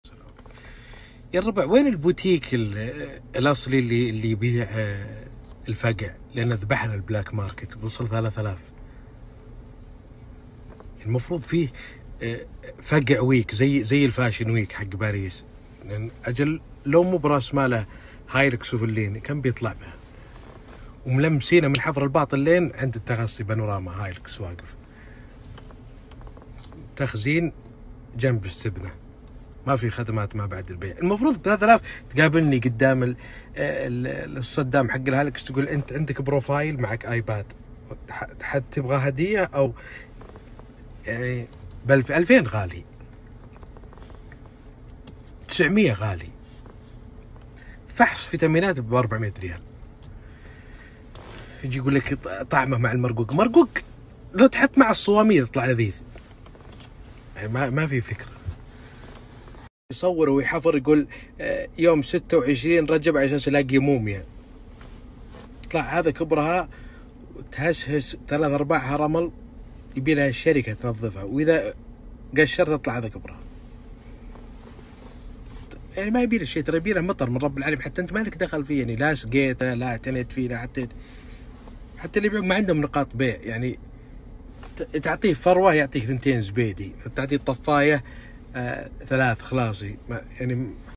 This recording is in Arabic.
يا الربع، وين البوتيك الاصلي اللي يبيع الفقع؟ لان ذبحنا البلاك ماركت وصل 3000. المفروض فيه فقع ويك زي الفاشن ويك حق باريس، لان اجل لو مو براس ماله هايلكس وفلين كان بيطلع به. وملمسينه من حفر الباطن لين عند التغصي بانوراما هايلكس واقف تخزين جنب السبنه، ما في خدمات ما بعد البيع. المفروض ب 3000 تقابلني قدام الصدام حق الهالكس تقول انت عندك بروفايل معك ايباد، حد تبغى هديه او يعني ب 2000 غالي، 900 غالي، فحص فيتامينات ب 400 ريال. يجي يقول لك طعمه مع المرقوق، مرقوق لو تحط مع الصواميل يطلع لذيذ، يعني ما في فكره. يصور ويحفر يقول يوم 26 رجب على اساس الاقي موميا، طلع هذا كبرها وتهسهس 3/4 رمل، يبي لها الشركه تنظفها، واذا قشرت تطلع هذا كبرها. يعني ما يبي له شيء، ترى يبي له مطر من رب العالمين، حتى انت مالك دخل فيه، يعني لا سقيته لا اعتنيت فيه لا حتى اللي يبيعون ما عندهم نقاط بيع. يعني تعطيه فروه يعطيك 2 زبيدي، تعطيه طفايه 3 خلاصي يعني